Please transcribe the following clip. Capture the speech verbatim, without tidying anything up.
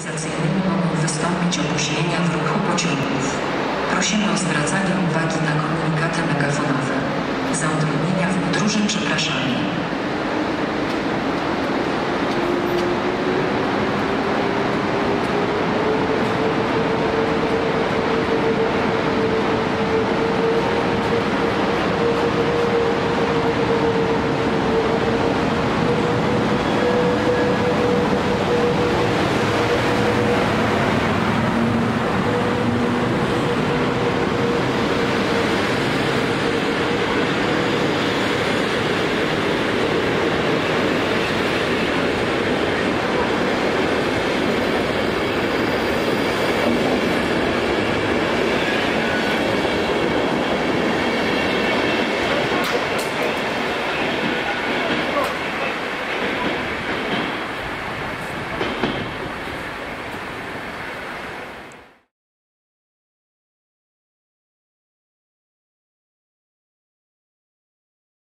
cywilizacyjnymi mogą wystąpić opóźnienia w ruchu pociągów. Prosimy o zwracanie uwagi na komunikaty megafonowe. Za utrudnienia w podróży przepraszamy.